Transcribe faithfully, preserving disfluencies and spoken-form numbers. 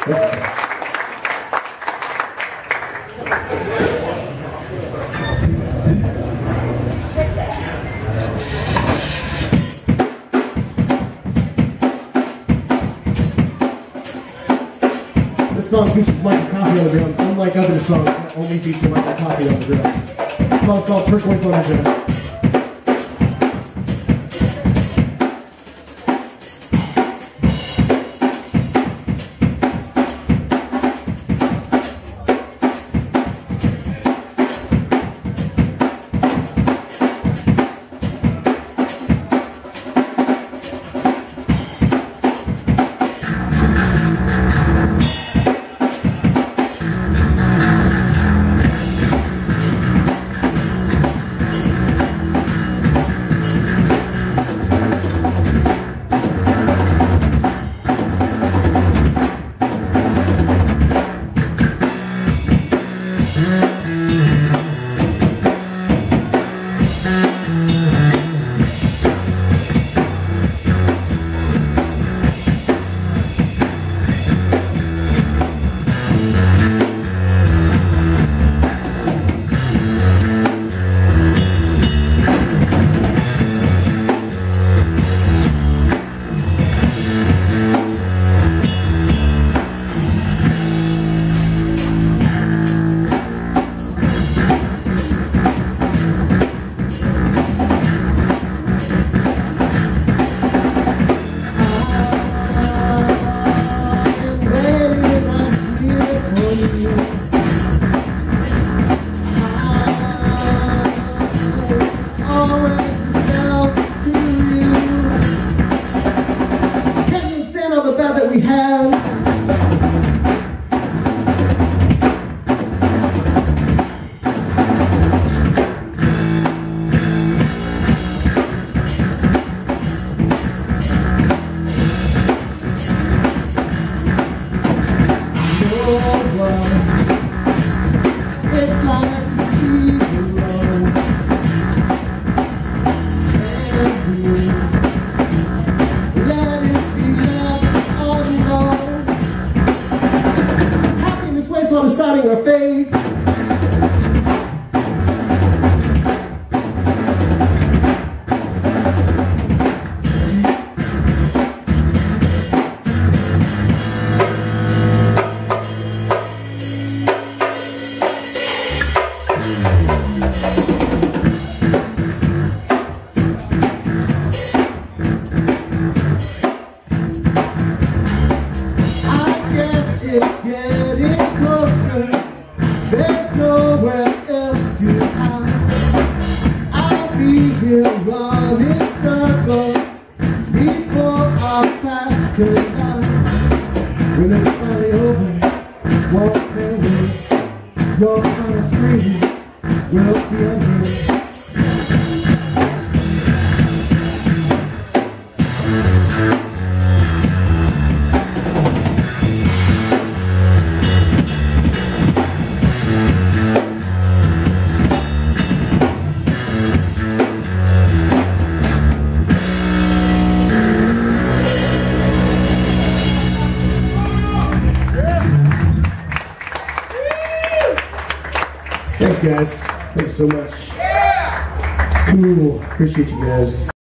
This song features Michael Coffey on the drums, unlike other songs that only feature Michael Coffey on the drums. This song's called Turquoise Lumberjack. That we have. It's like to be alone. Let it be love all alone. Happiness waits while deciding our fate. It's getting closer, there's nowhere else to hide. I'll be here running circles before our paths collide. When it's finally over, won't say when your final screams will be unheard. Thanks, guys. Thanks so much. It's cool. Appreciate you guys.